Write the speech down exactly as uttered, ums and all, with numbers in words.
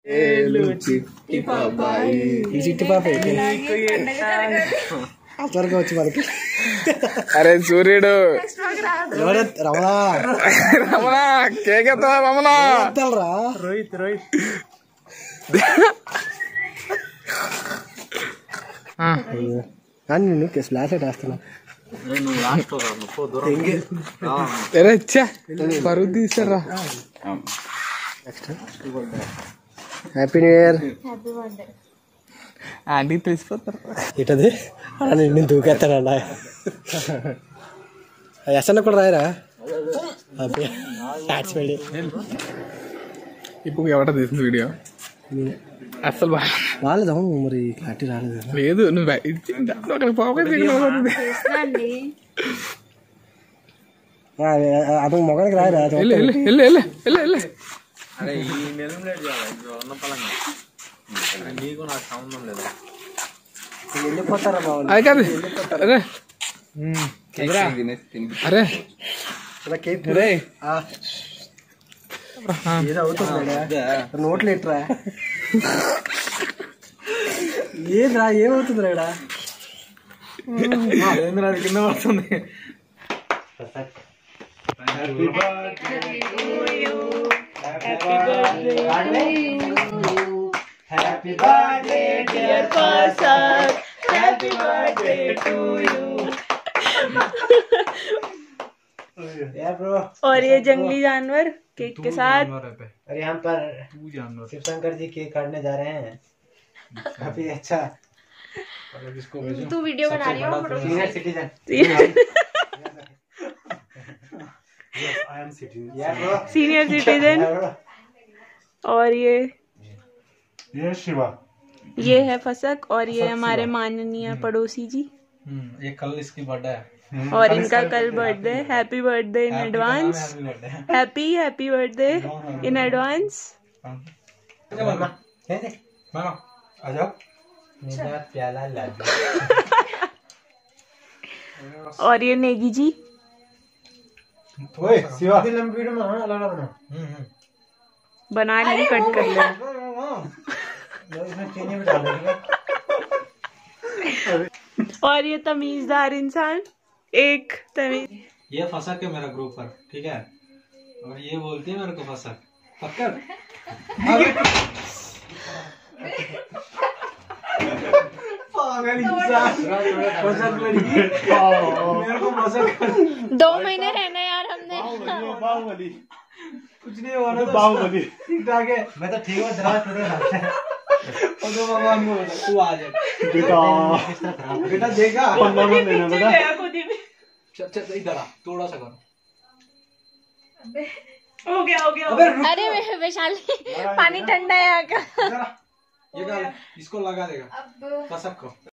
చిట్టి పాపాయి చిట్టి పాప వచ్చి మనకి. అరే సూర్యుడు రమణ రమణ కేకెత్తా రమణ రా రోహిత్ రోహిత్ నిన్ను స్లాష్ వేస్తున్నా. పరుగు తీస్తారా. Happy new year. ఆంటీ తెలిసిపోతారు ఇటది నేను దూకేస్తాడా. ఎస్ఎన్ కూడా రాయరా ఇప్పుడు ఎవట తీసింది వీడియో అసలు రాలేదు మరి క్లారిటీ రాలేదు. లేదు నువ్వు అతను మొగానికి రాయరా. వెళ్ళిపోతారా బాబు. అరే అరే ఏదో అవుతుంది నోట్లు ఎట్రా ఏదిరా ఏమవుతుంది రా కింద పడుతుంది. Happy birthday to you. Happy birthday to you. Happy birthday dear Fasak. Happy birthday to you. Yeah bro. और ये जंगली जानवर केक के साथ और यहाँ पर शिव शंकर जी केक काटने जा रहे हैं. काफी अच्छा. तू वीडियो बना रही हो? Senior citizen. Senior citizen. और ये ये शिवा, ये है फसक और ये हमारे माननीय पड़ोसी जी. ये कल इसकी बर्थडे है और इनका कल birthday. Happy birthday in advance. Happy happy birthday in advance. और ये नेगी जी. बना ली कट कर ले. और ये तमीजदार इंसान एक तमीज. ये फसक है मेरा ग्रुप पर, ठीक है. और ये बोलती है मेरे को फसक पक्का. दो महीने रहना यार हमने. कुछ नहीं हुआ ना. बाहुबली ठीक ठाक है. मैं तो ठीक हूँ. भगवान को बता तू आ जा बेटा. बेटा देगा पंद्रह में लेना बेटा. चल चल इधर आ थोड़ा सा करो. हो गया हो गया. अरे वैशाली पानी ठंडा है यहाँ का. ये इसको लगा देगा फसक को.